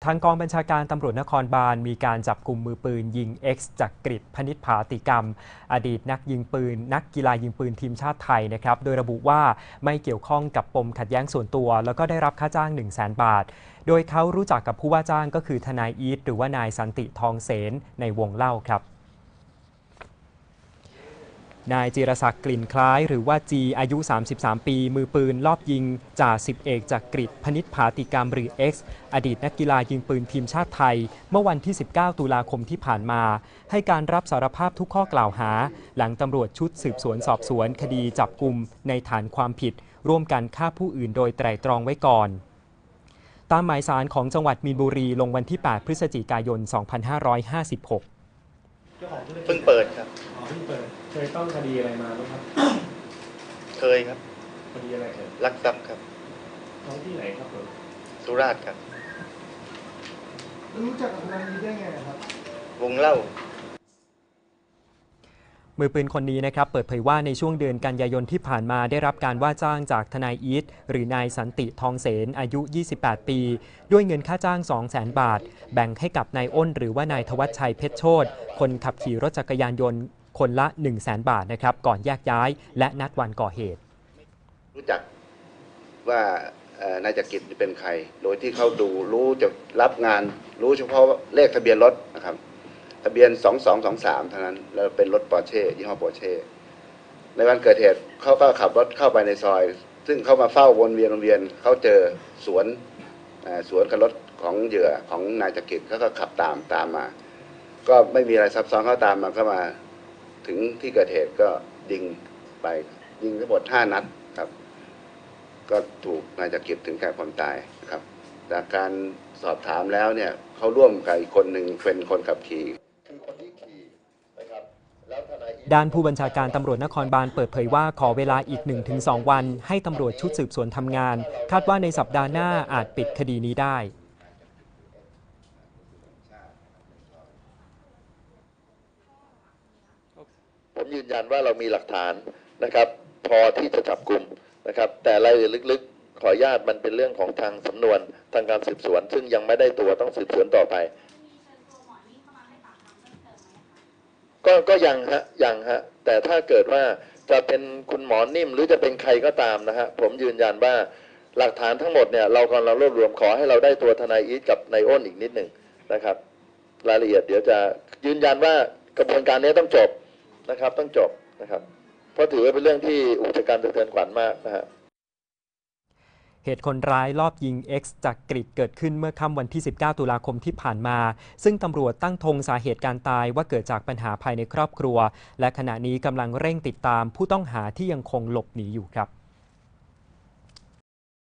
ทางกองบัญชาการตำรวจนครบาลมีการจับกลุ่มมือปืนยิง X จักริดพนิษฐ์ผาติกรรมอดีตนักกีฬายิงปืนทีมชาติไทยนะครับโดยระบุว่าไม่เกี่ยวข้องกับปมขัดแย้งส่วนตัวแล้วก็ได้รับค่าจ้าง 100,000 บาทโดยเขารู้จักกับผู้ว่าจ้างก็คือทนายอีทหรือว่านายสันติทองเสนในวงเล่าครับนายจิรศักดิ์กลิ่นคล้ายหรือว่าจีอายุ33 ปีมือปืนลอบยิงจ่าสิบเอกจักริดพนิษฐ์ผาติกรรมหรือ X อดีตนักกีฬายิงปืนทีมชาติไทยเมื่อวันที่19 ตุลาคมที่ผ่านมาให้การรับสารภาพทุกข้อกล่าวหาหลังตำรวจชุดสืบสวนสอบสวนคดีจับกุมในฐานความผิดร่วมกันฆ่าผู้อื่นโดยไตร่ตรองไว้ก่อนตามหมายสารของจังหวัดมีนบุรีลงวันที่ 8 พฤศจิกายน 2556 เพิ่งเปิดครับเพิ่งเปิดเคยต้องคดีอะไรมาไหมครับเคยครับคดีอะไรครับลักทรัพย์ครับท้องที่ไหนครับผมสุราษฎร์ครับรู้จักกับนายนี้ได้ไงครับวงเล่ามือปืนคนนี้นะครับเปิดเผยว่าในช่วงเดือนกันยายนที่ผ่านมาได้รับการว่าจ้างจากทนายอีทหรือนายสันติทองเสนอายุ 28 ปีด้วยเงินค่าจ้าง 200,000 บาทแบ่งให้กับนายอ้นหรือว่านายธวัชชัยเพชรโชติคนขับขี่รถจักรยานยนต์คนละ 100,000 บาทนะครับก่อนแยกย้ายและนัดวันก่อเหตุรู้จักว่านายจักริดเป็นใครโดยที่เขาดูรู้จะรับงานรู้เฉพาะเลขทะเบียนรถนะครับทะเบียน2223เท่านั้นแล้วเป็นรถปอร์เช่ยี่ห้อปอร์เช่ในวันเกิดเหตุเขาก็ขับรถเข้าไปในซอยซึ่งเขามาเฝ้าวนเวียนเขาเจอสวนกับรถของเหยื่อของนายจักริดเขาก็ขับตามมาก็ไม่มีอะไรซับซ้อนเขาตามมาเข้ามาถึงที่เกิดเหตุก็ยิงไปยิงทั้งหมด5 นัดครับก็ถูกนายจักริดถึงแก่ความตายนะครับจากการสอบถามแล้วเนี่ยเขาร่วมกับอีกคนหนึ่งเป็นคนขับขี่ด้านผู้บัญชาการตำรวจนครบาลเปิดเผยว่าขอเวลาอีก 1-2 วันให้ตำรวจชุดสืบสวนทำงานคาดว่าในสัปดาห์หน้าอาจปิดคดีนี้ได้ผมยืนยันว่าเรามีหลักฐานนะครับพอที่จะจับกุมนะครับแต่รายละเอียดลึกๆขออนุญาตมันเป็นเรื่องของทางสำนวนทางการสืบสวนซึ่งยังไม่ได้ตัวต้องสืบสวนต่อไปก็ยังฮะแต่ถ้าเกิดว่าจะเป็นคุณหมอนิ่มหรือจะเป็นใครก็ตามนะฮะผมยืนยันว่าหลักฐานทั้งหมดเนี่ยเรากำลังรวบรวมขอให้เราได้ตัวทนายอีทกับนายอ้นอีกนิดหนึ่งนะครับรายละเอียดเดี๋ยวจะยืนยันว่ากระบวนการนี้ต้องจบนะครับต้องจบนะครับเพราะถือว่าเป็นเรื่องที่อุกชะกันสะเทือนขวัญมากนะฮะเหตุคนร้ายลอบยิง X จักริดเกิดขึ้นเมื่อค่ำวันที่ 19 ตุลาคมที่ผ่านมาซึ่งตำรวจตั้งธงสาเหตุการตายว่าเกิดจากปัญหาภายในครอบครัวและขณะนี้กำลังเร่งติดตามผู้ต้องหาที่ยังคงหลบหนีอยู่ครับ